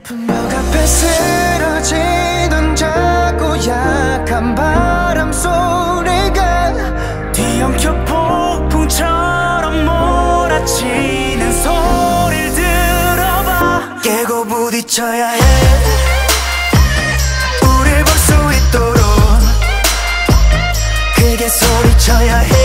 벽 앞에 쓰러지던 작고 약한 바람 소리가 뒤엉켜 폭풍처럼 몰아치는 소리를 들어봐. 깨고 부딪혀야 해 우릴 볼 수 있도록 크게 소리쳐야 해.